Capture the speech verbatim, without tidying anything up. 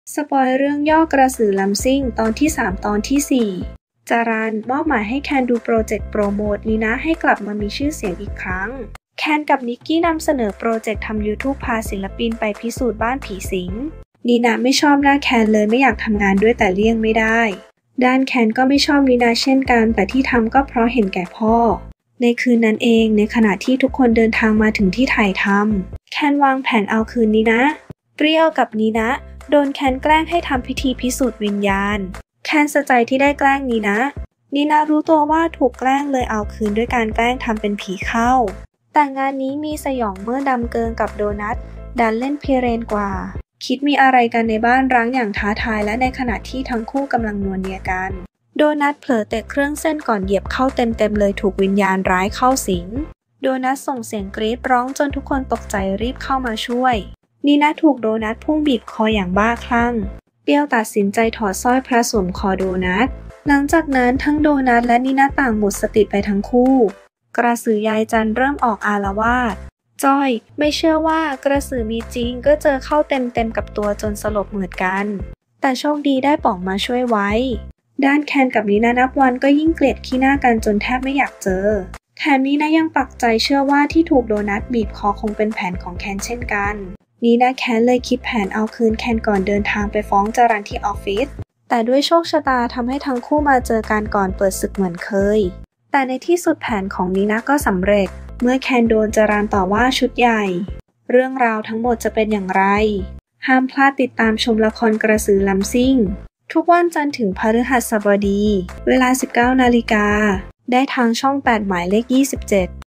สปอยเรื่องย่อกระสือลำซิ่งตอนที่สามตอนที่สี่จารันมอบหมายให้แคนดูโปรเจกต์โปรโมทนีนะให้กลับมามีชื่อเสียงอีกครั้งแคนกับนิกกี้นำเสนอโปรเจกต์ทำ YouTube พาศิลปินไปพิสูจน์บ้านผีสิงนีนะไม่ชอบหน้าแคนเลยไม่อยากทำงานด้วยแต่เลี่ยงไม่ได้ด้านแคนก็ไม่ชอบนีนะเช่นกันแต่ที่ทำก็เพราะเห็นแก่พ่อในคืนนั้นเองในขณะที่ทุกคนเดินทางมาถึงที่ถ่ายทำแคนวางแผนเอาคืนนีนะเปรี้ยวกับนีนะโดนแคนแกล้งให้ทำพิธีพิสูจน์วิญญาณแคนเสียใจที่ได้แกล้งนีนะนีนะรู้ตัวว่าถูกแกล้งเลยเอาคืนด้วยการแกล้งทำเป็นผีเข้าแต่งานนี้มีสยองเมื่อดำเกินกับโดนัทดันเล่นพิเรนกว่าคิดมีอะไรกันในบ้านร้างอย่างท้าทายและในขณะที่ทั้งคู่กำลังนัวเนียกันโดนัทเผลอเตะเครื่องเส้นก่อนเหยียบเข้าเต็มๆเลยถูกวิญญาณร้ายเข้าสิงโดนัทส่งเสียงกรี๊ดร้องจนทุกคนตกใจรีบเข้ามาช่วยนีนะถูกโดนัทพุ่งบีบคออย่างบ้าคลั่งเปรี้ยวตัดสินใจถอดสร้อยพระสวมคอโดนัทหลังจากนั้นทั้งโดนัทและนีนะต่างหมดสติไปทั้งคู่กระสือยายจันเริ่มออกอาละวาดจ้อยไม่เชื่อว่ากระสือมีจริงก็เจอเข้าเต็มๆกับตัวจนสลบเหมือนกันแต่โชคดีได้ป๋องมาช่วยไว้ด้านแคนกับนีนะนับวันก็ยิ่งเกลียดขี้หน้ากันจนแทบไม่อยากเจอแถมนีนะยังปักใจเชื่อว่าที่ถูกโดนัทบีบคอคงเป็นแผนของแคนเช่นกันนีนะแคนเลยคิดแผนเอาคืนแคนก่อนเดินทางไปฟ้องจารันที่ออฟฟิศแต่ด้วยโชคชะตาทำให้ทั้งคู่มาเจอกันก่อนเปิดศึกเหมือนเคยแต่ในที่สุดแผนของนีนะก็สำเร็จเมื่อแคนโดนจารันต่อว่าชุดใหญ่เรื่องราวทั้งหมดจะเป็นอย่างไรห้ามพลาดติดตามชมละครกระสือลำซิ่งทุกวันจันทร์ถึงพฤหัสบดีเวลา สิบเก้านาฬิกาได้ทางช่องแปดหมายเลขยี่สิบเจ็ด